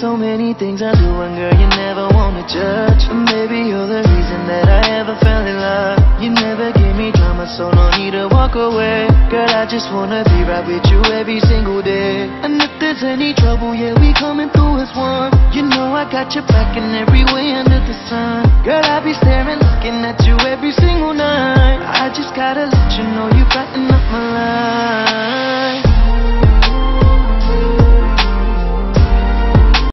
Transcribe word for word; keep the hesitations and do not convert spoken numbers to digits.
so many things I do, and girl, you never wanna judge. And baby, you're the reason that I ever fell in love. You never gave me drama, so no need to walk away. Girl, I just wanna be right with you every single day. And if there's any trouble, yeah, we coming through as one. You know I got your back in every way under the sun. Girl, I be staring, looking at you every single night. I just gotta let you know you got